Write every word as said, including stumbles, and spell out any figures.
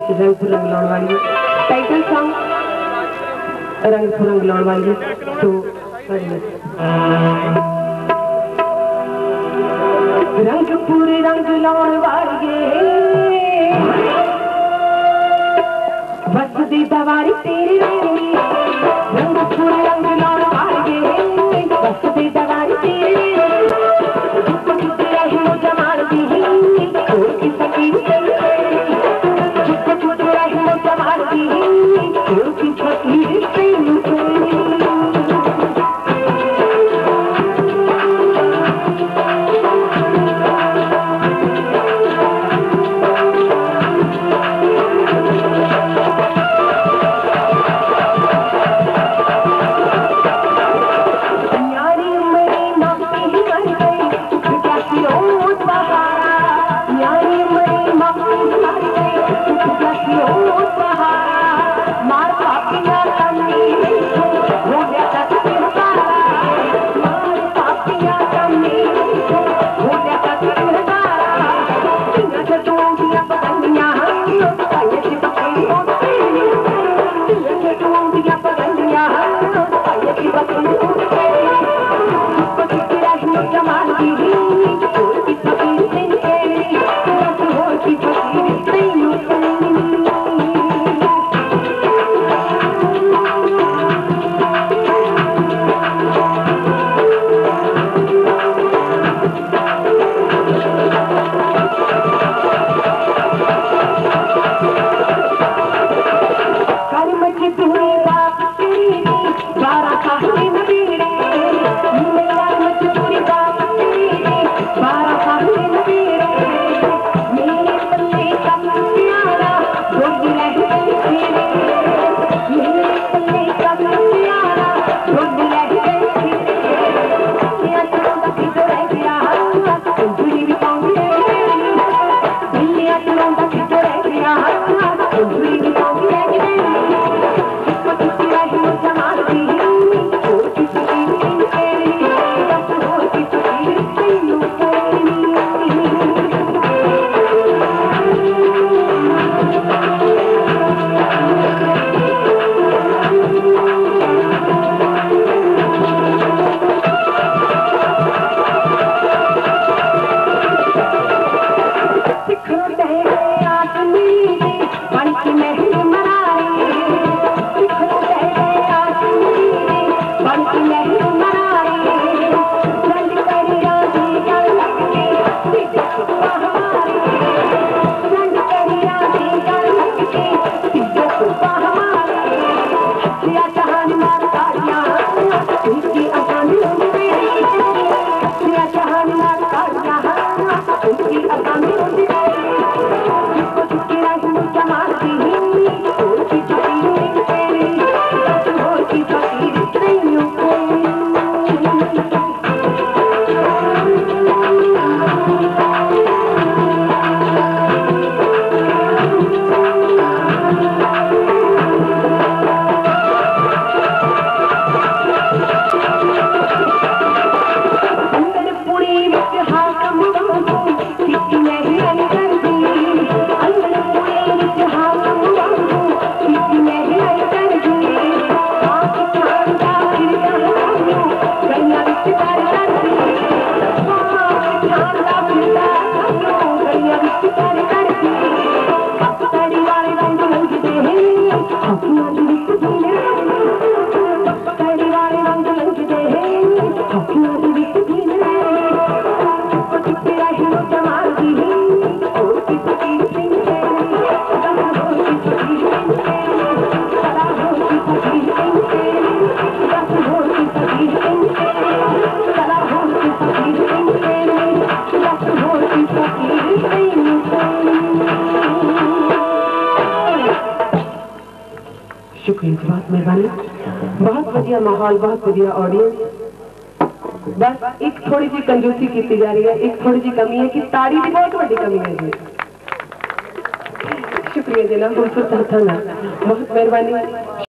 रंग फुरंग लाने वाली टाइटल सॉन्ग रंग फुरंग लाने वाली तो रंग पूरे रंग लाने वाली बस दी दवारी तेरी रंग पूरे रंग लाने वाली बस दी दवारी तेरी जमाल दी की सकीन शुक्रिया, बहुत मेहरबानी। बहुत बढ़िया माहौल, बहुत बढ़िया ऑडियंस। बस एक थोड़ी सी कंजूसी की जा रही है, एक थोड़ी सी कमी है कि ताड़ी की बहुत बड़ी कमी है जी। शुक्रिया जनाब, बहुत मेहरबानी।